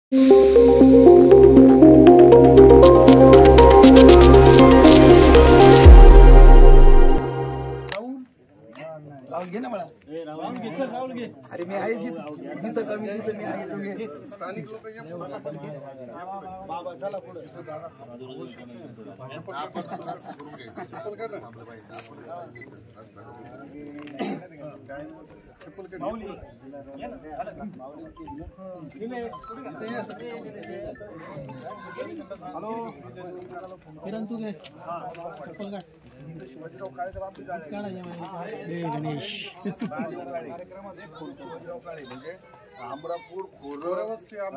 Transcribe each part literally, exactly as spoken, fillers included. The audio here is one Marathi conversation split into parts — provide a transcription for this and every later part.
राहुल घे ना मला राहुल घे चल राहुल घे अरे मी आहे जिथं जिथं कमी जिथं मी आहे तू घे स्थानिक लोक बाबा चला पुढे चप्पल काढ ना चप्पल काढ माऊली हॅलो किरण तू घे चप्पल काढ शिवाजीराव काळेचा बाप गणेश शिवाजीराव काळे म्हणजे अमरापूर खोरं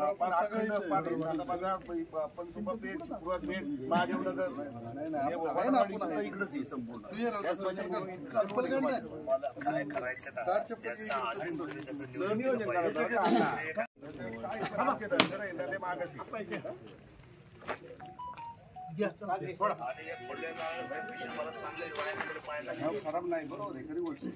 इकडेच संपूर्ण काय करायचं खराब नाही बरोबर आहे खरी गोष्ट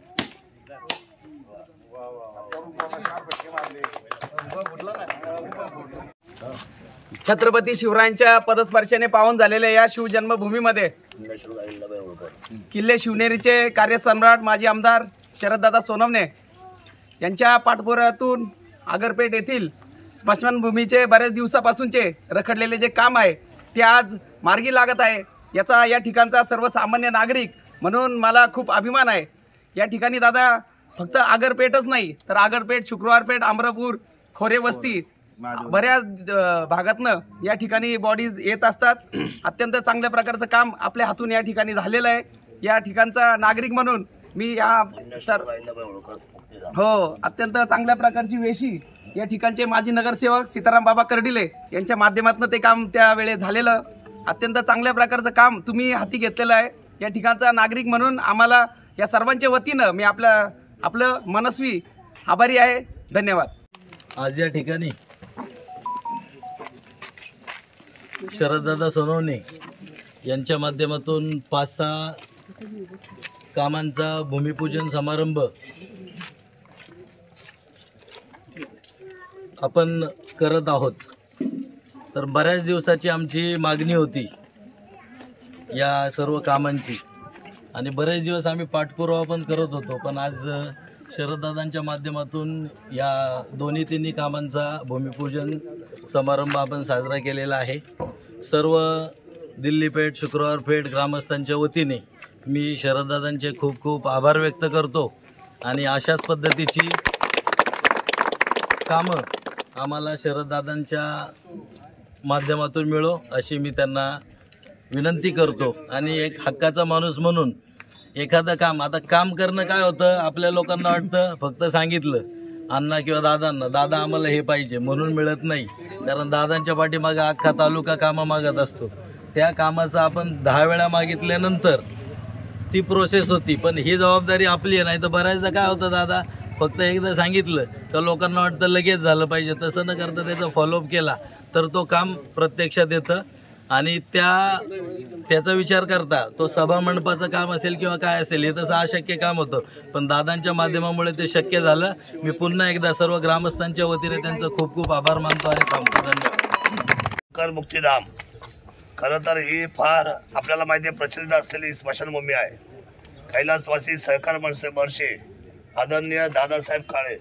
छत्रपती शिवरायांच्या पदस्पर्शाने पावन झालेल्या या शिवजन्मभूमीमध्ये किल्ले शिवनेरीचे कार्यसम्राट माजी आमदार शरददादा सोनवणे यांच्या पाठपुराव्यातून आगरपेठ येथील स्मशानभूमीचे बऱ्याच दिवसापासूनचे रखडलेले जे काम आहे ते आज मार्गी लागत आहे। याचा या ठिकाणचा सर्वसामान्य नागरिक म्हणून मला खूप अभिमान आहे। या ठिकाणी दादा फक्त आगरपेठच नाही तर आगरपेठ, शुक्रवारपेठ, अमरापूर, खोरे वस्ती बऱ्याच भागातनं या ठिकाणी बॉडीज येत असतात। अत्यंत चांगल्या प्रकारचं काम आपल्या हातून या ठिकाणी झालेलं आहे। या ठिकाणचा नागरिक म्हणून मी या सर हो अत्यंत चांगल्या प्रकारची वेशी या ठिकाणचे माजी नगरसेवक सीताराम बाबा कर्डिले यांच्या माध्यमातून ते काम त्यावेळेस झालेलं अत्यंत चांगल्या प्रकारचं काम तुम्ही हाती घेतलेलं आहे। या ठिकाणचा नागरिक म्हणून आम्हाला या सर्वांच्या वतीनं मी आपल्या आपलं मनस्वी आभारी आहे। धन्यवाद। आज या ठिकाणी शरददादा सोनवणे यांच्या माध्यमातून पाच सहा कामांचा भूमिपूजन समारंभ आपण करत आहोत। तर बऱ्याच दिवसाची आमची मागणी होती या सर्व कामांची आणि बरेच दिवस आम्ही पाठपुरावा पण करत होतो, पण आज शरददादांच्या माध्यमातून या दोन्ही तिन्ही कामांचा भूमिपूजन समारंभ आपण साजरा केलेला आहे। सर्व दिल्लीपेठ, शुक्रवारपेठ ग्रामस्थांच्या वतीने मी शरददादांचे खूप खूप आभार व्यक्त करतो आणि अशाच पद्धतीची कामं आम्हाला शरददादांच्या माध्यमातून मिळो अशी मी त्यांना विनंती करतो। आणि एक हक्काचा माणूस म्हणून एखादं काम, आता काम करणं काय होतं, आपल्या लोकांना वाटतं फक्त सांगितलं अण्णा किंवा दादांना, दादा आम्हाला हे पाहिजे म्हणून मिळत नाही, कारण दादांच्या पाठीमागं अख्खा तालुका कामं मागत असतो। त्या कामाचं आपण दहा वेळा मागितल्यानंतर ती प्रोसेस होती, पण ही जबाबदारी आपली आहे। नाही तर बऱ्याचदा काय होतं, दादा फक्त एकदा सांगितलं तर लोकांना वाटतं लगेच झालं पाहिजे, तसं न करता त्याचा फॉलोअप केला तर तो काम प्रत्यक्षात येतं। आणि त्या त्याचा विचार करता तो सभा मंडपाचं काम असेल किंवा काय असेल हे तसं अशक्य काम होतं, पण दादांच्या माध्यमामुळे ते शक्य झालं। मी पुन्हा एकदा सर्व ग्रामस्थांच्या वतीने त्यांचं खूप खूप आभार मानतो आणि थांबतो। धन्यवाद। कर मुक्तीधाम खरं तर ही फार आपल्याला माहिती आहे प्रचलित असलेली स्मशानभूमी आहे। कैलासवासी सहकार मनसे वर्षे आदरणीय दादासाहेब काळे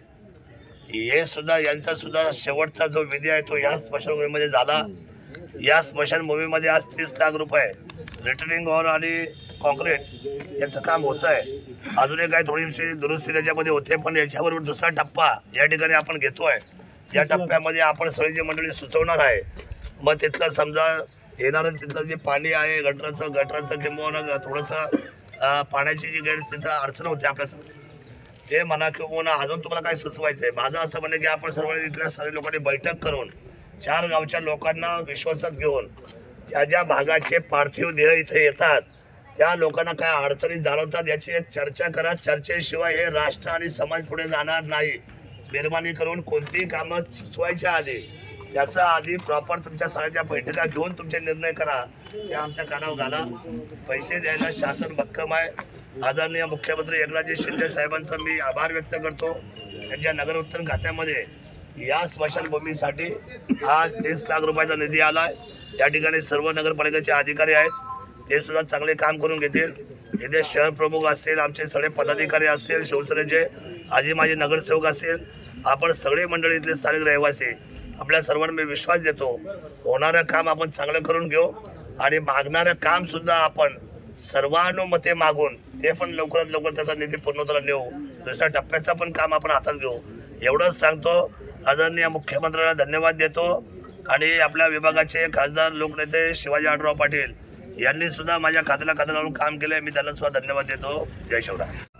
हे सुद्धा यांचा सुद्धा शेवटचा जो विधी आहे तो या स्मशानभूमीमध्ये झाला। या स्मशानभूमीमध्ये आज तीस लाख रुपये रिटर्निंग वॉल आणि कॉन्क्रीट याचं काम होतं आहे। अजूनही काही थोडीशी दुरुस्ती त्याच्यामध्ये होते, पण याच्याबरोबर दुसरा टप्पा या ठिकाणी आपण घेतो आहे। या टप्प्यामध्ये आपण सगळी मंडळी सुचवणार आहे, मग तिथलं समजा येणारं तिथलं जे पाणी आहे गटराचं गटराचं किंवा थोडंसं पाण्याची जी गैर तिथं अडचण होते आपल्यासाठी ते म्हणा किंवा अजून तुम्हाला काय सुचवायचं आहे। माझं असं म्हणणं की आपण सर्वांनी तिथल्या सर्व लोकांनी बैठक करून चार गावच्या लोकांना विश्वासात घेऊन त्या ज्या भागाचे पार्थिव देह इथे येतात त्या लोकांना काय अडचणी जाणवतात याची एक चर्चा करा। चर्चेशिवाय हे राष्ट्र आणि समाज पुढे जाणार नाही। मेहरबानी करून कोणतीही कामं सुचवायच्या आधी त्याचा आधी प्रॉपर तुमच्या सगळ्यांच्या बैठका घेऊन तुमचे निर्णय करा, ते आमच्या कानावर घाला। पैसे द्यायला शासन भक्कम आहे। आदरणीय मुख्यमंत्री एकनाथजी शिंदे साहेबांचा मी आभार व्यक्त करतो। त्यांच्या नगर उत्तर खात्यामध्ये या स्मशानभूमीसाठी आज तीस लाख रुपयाचा निधी आलाय। या ठिकाणी सर्व नगरपालिकेचे अधिकारी आहेत, ते सुद्धा चांगले काम करून घेतील। इथे शहर प्रमुख असतील, आमचे सगळे पदाधिकारी असतील, शिवसेनेचे आजी माजी नगरसेवक असतील, आपण सगळे मंडळी इथले स्थानिक रहिवासी, आपल्या सर्वांना मी विश्वास देतो होणारं काम आपण चांगलं करून घेऊ आणि मागणारं काम सुद्धा आपण सर्वानुमते मागून ते पण लवकरात लवकर त्याचा निधी पूर्णत्वाला नेऊ। दुसऱ्या टप्प्याचा पण काम आपण हातात घेऊ एवढंच सांगतो। आदरणीय मुख्यमंत्र्यांना धन्यवाद देतो आणि आपल्या विभागाचे खासदार लोकनेते शिवाजी आढळराव पाटील यांनी सुद्धा माझ्या खात्याला खात्याला लावून काम केलंय, मी त्यांना सुद्धा धन्यवाद देतो। जय शिवराय।